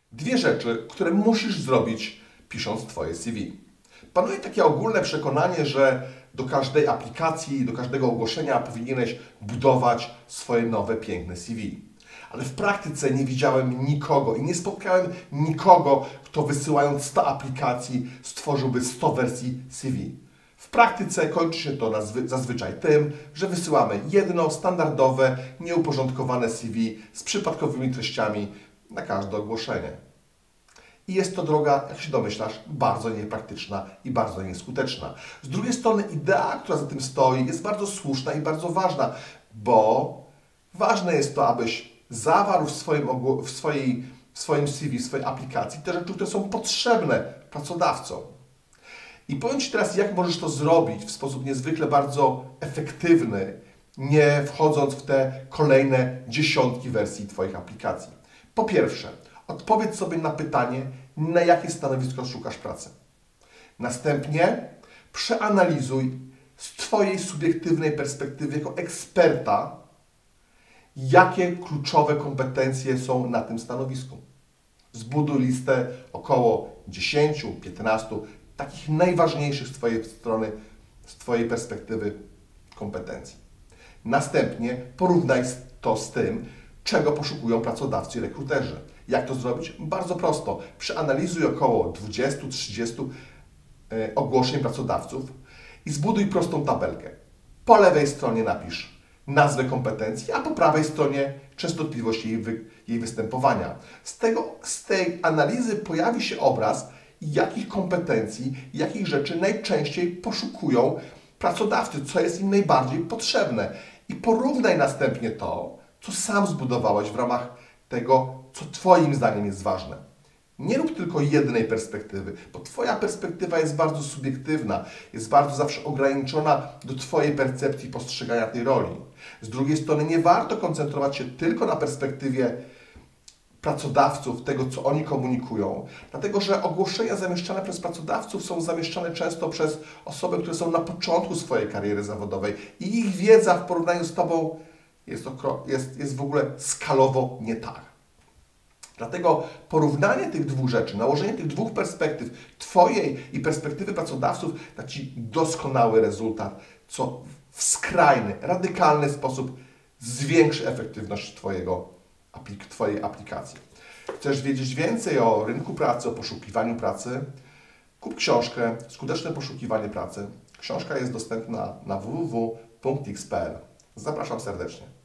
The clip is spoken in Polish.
Dwie rzeczy, które musisz zrobić, pisząc Twoje CV. Panuje takie ogólne przekonanie, że do każdej aplikacji, do każdego ogłoszenia powinieneś budować swoje nowe, piękne CV. Ale w praktyce nie widziałem nikogo i nie spotkałem nikogo, kto wysyłając 100 aplikacji stworzyłby 100 wersji CV. W praktyce kończy się to zazwyczaj tym, że wysyłamy jedno standardowe, nieuporządkowane CV z przypadkowymi treściami na każde ogłoszenie. I jest to droga, jak się domyślasz, bardzo niepraktyczna i bardzo nieskuteczna. Z drugiej strony idea, która za tym stoi, jest bardzo słuszna i bardzo ważna, bo ważne jest to, abyś zawarł w swoim CV, w swojej aplikacji te rzeczy, które są potrzebne pracodawcom. I powiem Ci teraz, jak możesz to zrobić w sposób niezwykle bardzo efektywny, nie wchodząc w te kolejne dziesiątki wersji Twoich aplikacji. Po pierwsze, odpowiedz sobie na pytanie, na jakie stanowisko szukasz pracy. Następnie przeanalizuj z Twojej subiektywnej perspektywy jako eksperta, jakie kluczowe kompetencje są na tym stanowisku. Zbuduj listę około 10-15 takich najważniejszych z Twojej strony, z Twojej perspektywy kompetencji. Następnie porównaj to z tym, czego poszukują pracodawcy i rekruterzy. Jak to zrobić? Bardzo prosto. Przeanalizuj około 20-30 ogłoszeń pracodawców i zbuduj prostą tabelkę. Po lewej stronie napisz nazwę kompetencji, a po prawej stronie częstotliwość jej występowania. Z tej analizy pojawi się obraz, jakich kompetencji, jakich rzeczy najczęściej poszukują pracodawcy, co jest im najbardziej potrzebne. I porównaj następnie to, co sam zbudowałeś w ramach tego, co Twoim zdaniem jest ważne. Nie rób tylko jednej perspektywy, bo Twoja perspektywa jest bardzo subiektywna, jest bardzo zawsze ograniczona do Twojej percepcji postrzegania tej roli. Z drugiej strony nie warto koncentrować się tylko na perspektywie pracodawców, tego, co oni komunikują, dlatego że ogłoszenia zamieszczane przez pracodawców są zamieszczane często przez osoby, które są na początku swojej kariery zawodowej i ich wiedza w porównaniu z Tobą jest w ogóle skalowo nie tak. Dlatego porównanie tych dwóch rzeczy, nałożenie tych dwóch perspektyw, Twojej i perspektywy pracodawców, da Ci doskonały rezultat, co w skrajny, radykalny sposób zwiększy efektywność Twojej aplikacji. Chcesz wiedzieć więcej o rynku pracy, o poszukiwaniu pracy? Kup książkę Skuteczne poszukiwanie pracy. Książka jest dostępna na www.x.pl. Zapraszam serdecznie.